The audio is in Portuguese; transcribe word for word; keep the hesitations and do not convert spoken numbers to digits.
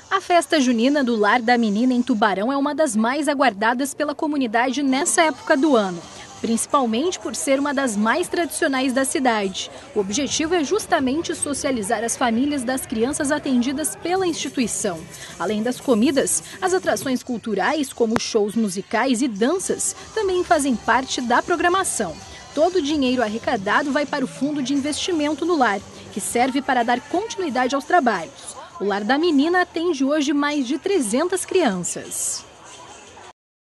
A festa junina do Lar da Menina em Tubarão é uma das mais aguardadas pela comunidade nessa época do ano, principalmente por ser uma das mais tradicionais da cidade. O objetivo é justamente socializar as famílias das crianças atendidas pela instituição. Além das comidas, as atrações culturais, como shows musicais e danças, também fazem parte da programação. Todo o dinheiro arrecadado vai para o Fundo de Investimento no Lar, que serve para dar continuidade aos trabalhos. O Lar da Menina atende hoje mais de trezentas crianças.